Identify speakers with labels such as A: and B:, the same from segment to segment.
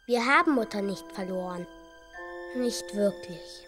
A: Wir haben Mutter nicht verloren. Nicht wirklich.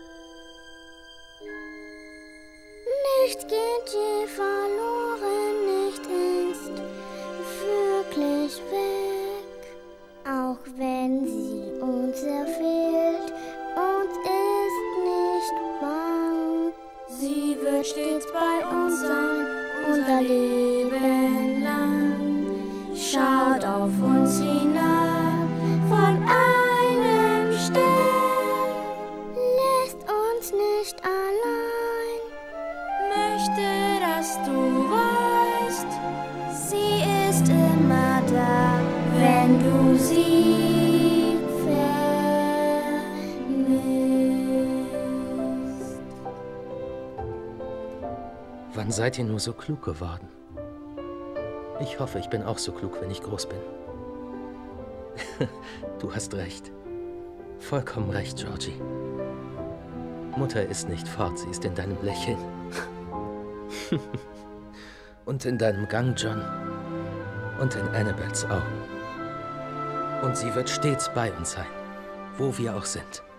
B: Nichts geht je verloren, nicht ist wirklich weg. Auch wenn sie uns erfehlt, uns ist nicht bang. Sie wird stets bei uns sein, unser Leben lang. Schaut auf uns hinab von einem Stern, lässt uns nicht allein, möchte, dass du weißt, sie ist immer da, wenn du sie vermisst.
C: Wann seid ihr nur so klug geworden? Ich hoffe, ich bin auch so klug, wenn ich groß bin. Du hast recht. Vollkommen recht, Georgie. Mutter ist nicht fort, sie ist in deinem Lächeln. Und in deinem Gang, John. Und in Annabels Augen. Und sie wird stets bei uns sein, wo wir auch sind.